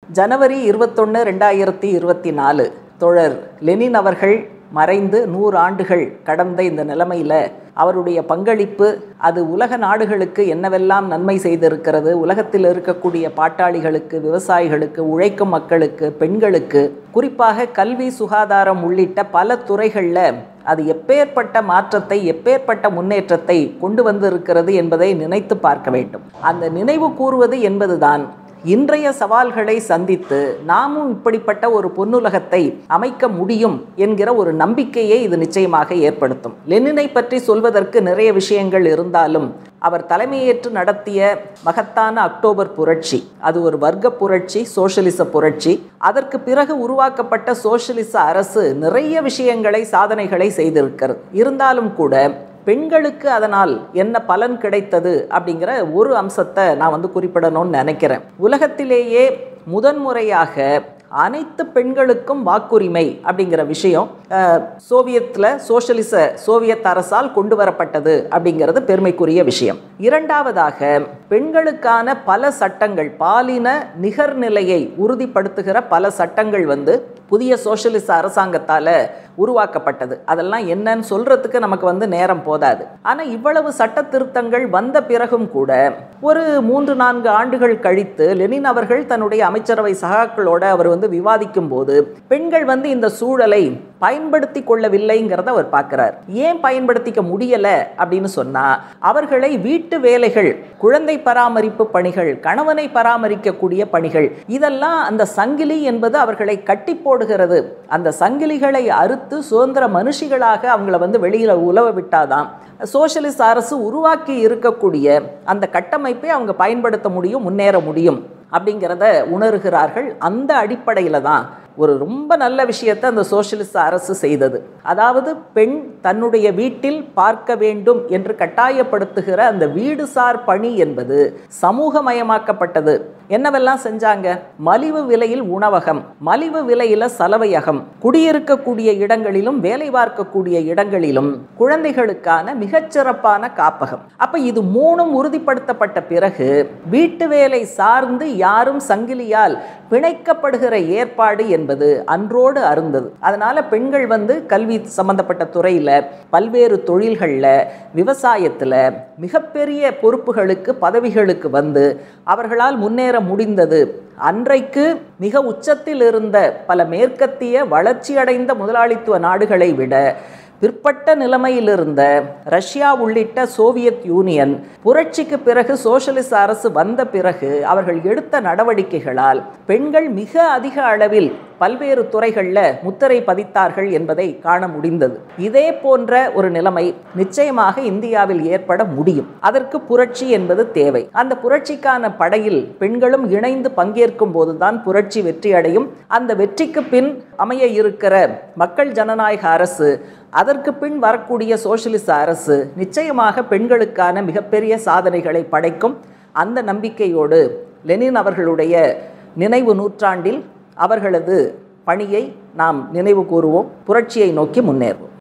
ஜனவரி 21, 2024 தோழர் லெனின் அவர்கள் மறைந்து 100 ஆண்டுகள் கடந்த இந்த நிலைமையில் அவருடைய பங்களிப்பு அது உலக நாடுகளுக்கு என்னவெல்லாம் நன்மை செய்திருக்கிறது, உலகத்தில் இருக்கக்கூடிய பாட்டாளிகளுக்கு, விவசாயிகளுக்கு, உழைக்கும் மக்களுக்கு, பெண்களுக்கு, குறிப்பாக கல்வி, சுகாதாரம் உள்ளிட்ட பல துறைகளில் அது எப்பேற்பட்ட மாற்றத்தை, எப்பேற்பட்ட முன்னேற்றத்தை கொண்டு வந்திருக்கிறது என்பதை நினைத்து பார்க்க வேண்டும். அந்த நினைவு கூறுவது என்பதுதான் இன்றைய சவால்களை சந்தித்து நாமும் இப்படிப்பட்ட ஒரு பொன்னுலகத்தை அமைக்க முடியும் என்கிற ஒரு நம்பிக்கையை இது நிச்சயமாக ஏற்படுத்தும். லெனினை பற்றி சொல்வதற்கு நிறைய விஷயங்கள் இருந்தாலும் அவர் தலைமையேற்று நடத்திய மகத்தான அக்டோபர் புரட்சி, அது ஒரு வர்க்க புரட்சி, சோஷலிச புரட்சி. அதற்கு பிறகு உருவாக்கப்பட்ட சோஷலிச அரசு நிறைய விஷயங்களை, சாதனைகளை செய்திருக்கிறது. இருந்தாலும் கூட பெண்களுக்கு அதனால் என்ன பலன் கிடைத்தது அப்படிங்கிற ஒரு அம்சத்தை நான் குறிப்பிடணும்னு நினைக்கிறேன். உலகத்திலேயே முதன்முறையாக அனைத்து பெண்களுக்கும் வாக்குரிமை அப்படிங்கிற விஷயம் சோவியத் அரசால் கொண்டு வரப்பட்டது அப்படிங்கிறது பெருமைக்குரிய விஷயம். இரண்டாவதாக பெண்களுக்கான பல சட்டங்கள், பாலின நிகர்நிலையை உறுதிப்படுத்துகிற பல சட்டங்கள் புதிய சோஷலிச அரசாங்கத்தால் உருவாக்கப்பட்டது. அதெல்லாம் என்னன்னு சொல்றதுக்கு நமக்கு நேரம் போதாது. ஆனால் இவ்வளவு சட்ட திருத்தங்கள் வந்த பிறகும் கூட ஒரு 3-4 ஆண்டுகள் கழித்து லெனின் அவர்கள் தன்னுடைய அமைச்சரவை சகாக்களோட அவர் விவாதிக்கும் போது பெண்கள் இந்த சூழலை பயன்படுத்தி கொள்ளவில்லைங்கிறத அவர் பார்க்கிறார். ஏன் பயன்படுத்திக்க முடியல அப்படின்னு சொன்னா, அவர்களை வீட்டு வேலைகள், குழந்தை பராமரிப்பு பணிகள், கணவனை பராமரிக்கக்கூடிய பணிகள், இதெல்லாம் அந்த சங்கிலி என்பது அவர்களை கட்டி போடுகிறது. அந்த சங்கிலிகளை அறுத்து சுதந்திர மனுஷிகளாக அவங்கள வெளியில உலவ விட்டாதான் சோஷலிச அரசு உருவாக்கி இருக்கக்கூடிய அந்த கட்டமைப்பை அவங்க பயன்படுத்த முடியும், முன்னேற முடியும் அப்படிங்கிறத உணர்கிறார்கள். அந்த அடிப்படையில் தான் ஒரு ரொம்ப நல்ல விஷயத்தை அந்த சோஷலிச அரசு செய்தது. அதாவது பெண் தன்னுடைய வீட்டில் பார்க்க வேண்டும் என்று கட்டாயப்படுத்துகிற அந்த வீடுசார் பணி என்பது சமூகமயமாக்கப்பட்டது. என்னவெல்லாம் செஞ்சாங்க? மலிவு விலையில் உணவகம், மலிவு விலையில சலவையகம், குடியிருக்கக்கூடிய இடங்களிலும் வேலை பார்க்கக்கூடிய இடங்களிலும் குழந்தைகளுக்கான மிகச்சிறப்பான காப்பகம். அப்ப இது 3ம் உறுதிப்படுத்தப்பட்ட பிறகு வீட்டு வேலை சார்ந்து யாரும் சங்கிலியால் பிணைக்கப்படுகிற ஏற்பாடு என்பது அன்றோடு அருந்தது. அதனால பெண்கள் கல்வி சம்பந்தப்பட்ட துறையில, பல்வேறு தொழில்கள்ல, விவசாயத்துல மிகப்பெரிய பொறுப்புகளுக்கு, பதவிகளுக்கு அவர்களால் முன்னேற முடிந்தது. அன்றைக்கு மிக உச்சத்தில் இருந்த பல மேற்கத்திய வளர்ச்சியடைந்த முதலாளித்துவ நாடுகளை விட பிற்பட்ட நிலைமையில் இருந்த ரஷ்யா உள்ளிட்ட சோவியத் யூனியன் புரட்சிக்கு பிறகு சோஷலிச அரசு வந்த பிறகு அவர்கள் எடுத்த நடவடிக்கைகளால் பெண்கள் மிக அதிக அளவில் பல்வேறு துறைகளில் முத்திரை பதித்தார்கள் என்பதை காண முடிந்தது. இதே போன்ற ஒரு நிலைமை நிச்சயமாக இந்தியாவில் ஏற்பட முடியும். அதற்கு புரட்சி என்பது தேவை. அந்த புரட்சிக்கான படையில் பெண்களும் இணைந்து பங்கேற்கும் போதுதான் புரட்சி வெற்றி அடையும். அந்த வெற்றிக்கு பின் அமைய இருக்கிற மக்கள் ஜனநாயக அரசு, அதற்கு பின் வரக்கூடிய சோஷலிச அரசு நிச்சயமாக பெண்களுக்கான மிகப்பெரிய சாதனைகளை படைக்கும். அந்த நம்பிக்கையோடு லெனின் அவர்களுடைய நினைவு நூற்றாண்டில் அவர்களது பணியை நாம் நினைவு கூறுவோம். புரட்சியை நோக்கி முன்னேறுவோம்.